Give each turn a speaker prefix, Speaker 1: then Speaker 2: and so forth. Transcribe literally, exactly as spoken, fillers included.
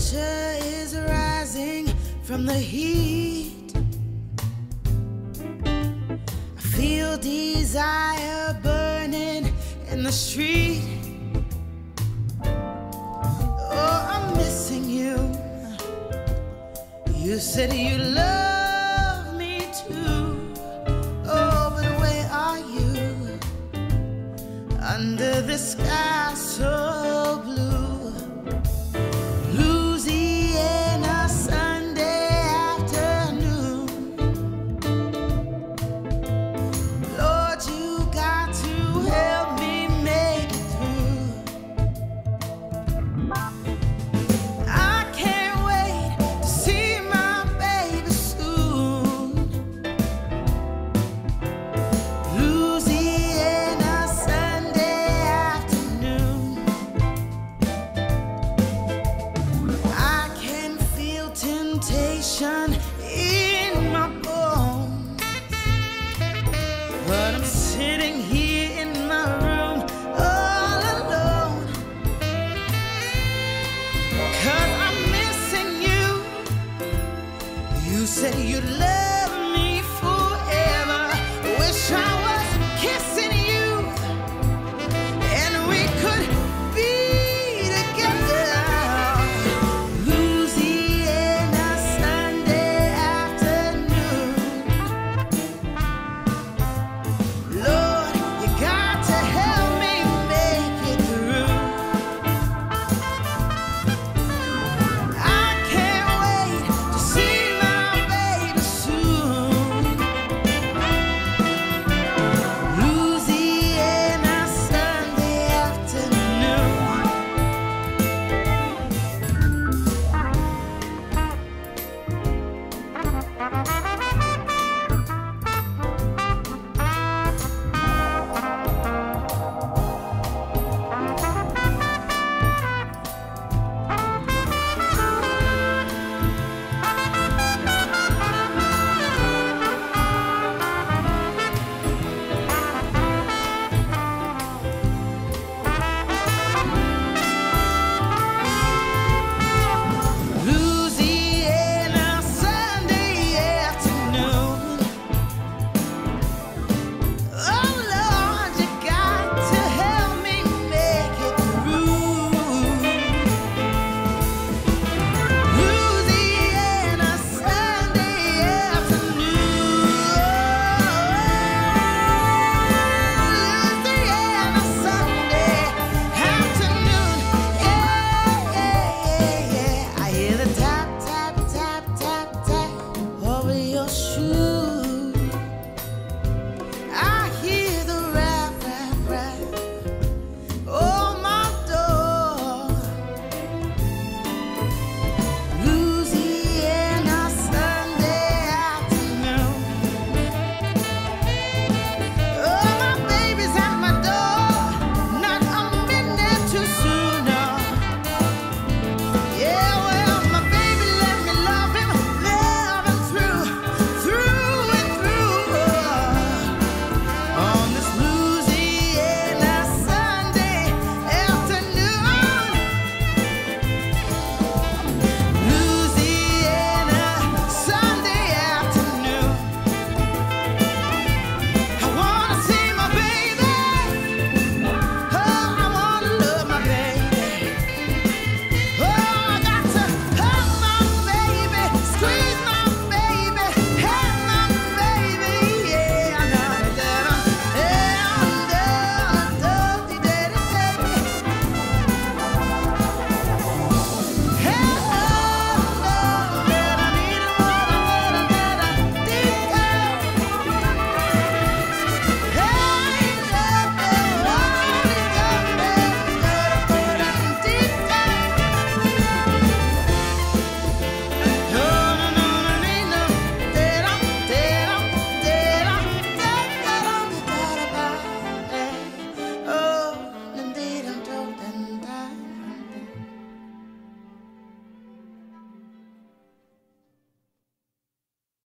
Speaker 1: temperature is rising from the heat. I feel desire burning in the street. Oh, I'm missing you. You said you love me too. Oh, but where are you? Under the sky so blue. Louisiana Sunday afternoon. Lord, you got to help me make it through. I can't wait to see my baby soon. Louisiana Sunday afternoon. I can feel temptation in my bones, but I'm sitting here in my room all alone, 'cause I'm missing you. You said you love